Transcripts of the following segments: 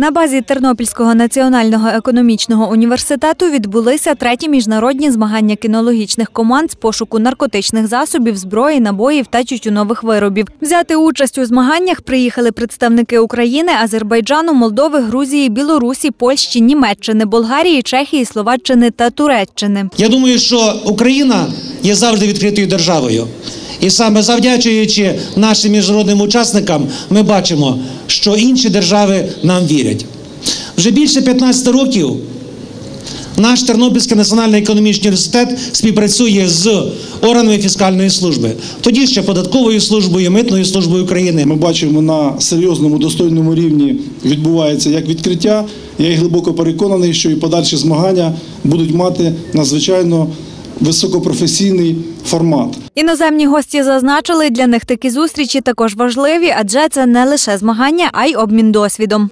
На базі Тернопільського національного економічного університету відбулися треті міжнародні змагання кінологічних команд з пошуку наркотичних засобів, зброї, набоїв та тютюнових виробів. Взяти участь у змаганнях приїхали представники України, Азербайджану, Молдови, Грузії, Білорусі, Польщі, Німеччини, Болгарії, Чехії, Словаччини та Туреччини. Я думаю, що Україна є завжди відкритою державою. І саме завдячуючи нашим міжнародним учасникам, ми бачимо, що інші держави нам вірять. Вже більше 15 років наш Тернопільський національний економічний університет співпрацює з органами фіскальної служби, тоді ще податковою службою, митною службою України. Ми бачимо, на серйозному, достойному рівні відбувається як відкриття. Я глибоко переконаний, що і подальші змагання будуть мати надзвичайно високопрофесійний формат. Іноземні гості зазначили, для них такі зустрічі також важливі, адже це не лише змагання, а й обмін досвідом.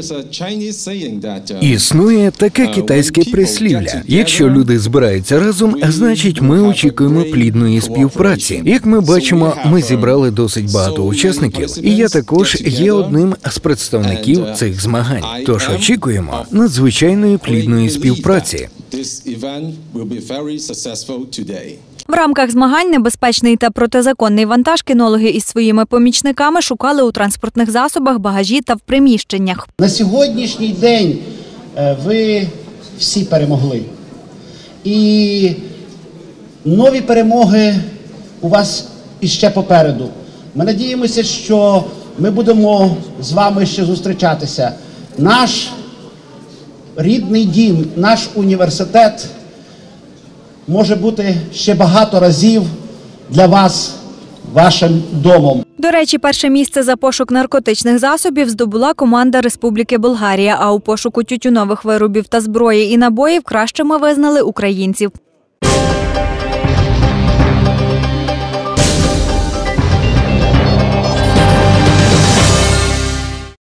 Існує таке китайське прислів'я. Якщо люди збираються разом, значить ми очікуємо плідної співпраці. Як ми бачимо, ми зібрали досить багато учасників, і я також є одним з представників цих змагань. Тож очікуємо надзвичайної плідної співпраці. В рамках змагань небезпечний та протизаконний вантаж кінологи із своїми помічниками шукали у транспортних засобах, багажі та в приміщеннях. На сьогоднішній день ви всі перемогли. І нові перемоги у вас іще попереду. Ми надіємося, що ми будемо з вами ще зустрічатися. Наш рідний дім, наш університет може бути ще багато разів для вас вашим домом. До речі, перше місце за пошук наркотичних засобів здобула команда Республіки Болгарія, а у пошуку тютюнових виробів та зброї і набоїв кращими визнали українців.